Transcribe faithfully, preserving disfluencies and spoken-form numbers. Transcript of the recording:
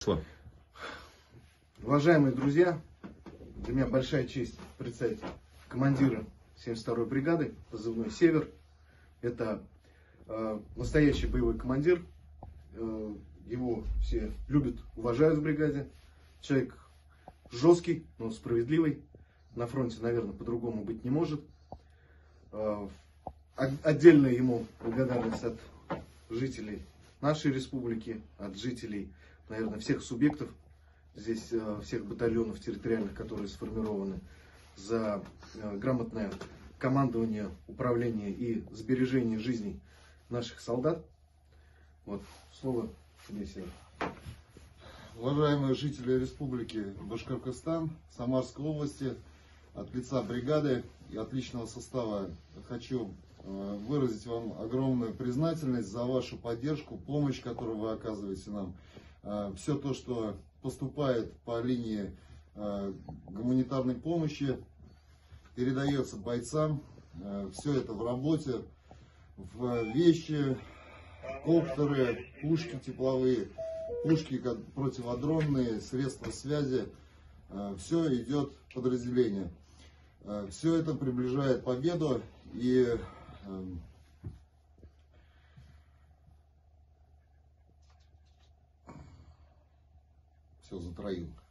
Уважаемые друзья, для меня большая честь представить командира семьдесят второй бригады, позывной «Север». Это э, настоящий боевой командир. Э, его все любят, уважают в бригаде. Человек жесткий, но справедливый. На фронте, наверное, по-другому быть не может. Э, отдельная ему благодарность от жителей нашей республики, от жителей, наверное, всех субъектов, здесь э, всех батальонов территориальных, которые сформированы, за э, грамотное командование, управление и сбережение жизней наших солдат. Вот, слово тебе, Север. Уважаемые жители Республики Башкортостан, Самарской области, от лица бригады и от личного состава хочу э, выразить вам огромную признательность за вашу поддержку, помощь, которую вы оказываете нам. Э, все то, что поступает по линии э, гуманитарной помощи, передается бойцам. Э, все это в работе, в вещи, коптеры, пушки тепловые, пушки противодронные, средства связи. Э, все идет в подразделение. Э, все это приближает победу, и э, все затроил.